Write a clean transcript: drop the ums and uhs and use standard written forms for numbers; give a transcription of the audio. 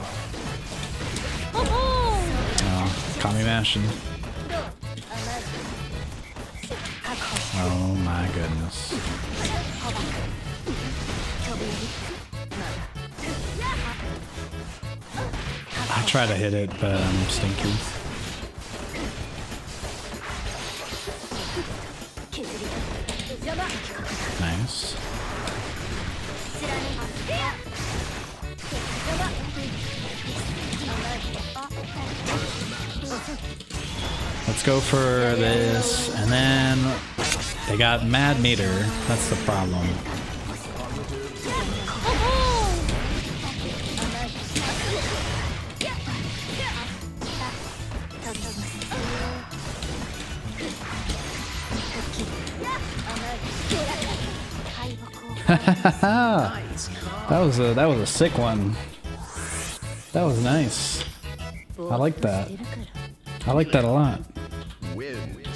Oh, caught me mashing. Oh my goodness. I try to hit it, but I'm stinky. Nice. Let's go for this, and then they got mad meter. That's the problem. That was a sick one. That was nice. I like that. I like that a lot.